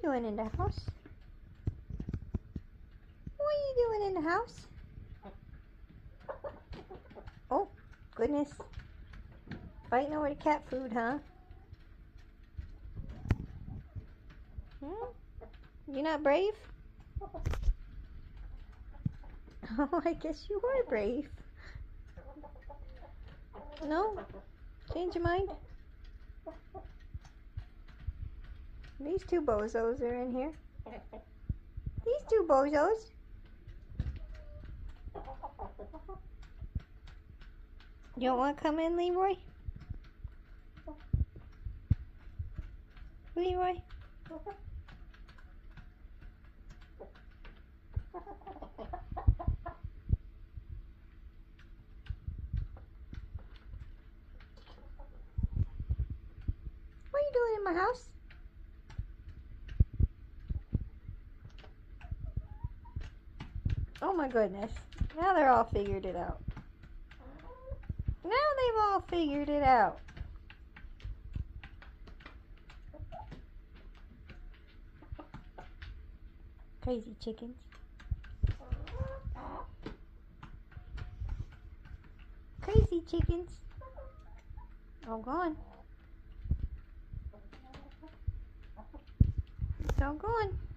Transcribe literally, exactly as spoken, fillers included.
doing in the house? What are you doing in the house? Oh, goodness. Fighting over the cat food, huh? Hmm? You're not brave? Oh, I guess you are brave. No? Change your mind? These two bozos are in here. These two bozos. You don't want to come in, Leroy? Leroy? What are you doing in my house? Oh my goodness. Now they're all figured it out. Now they've all figured it out. Crazy chickens. Crazy chickens. Oh, gone. It's all gone.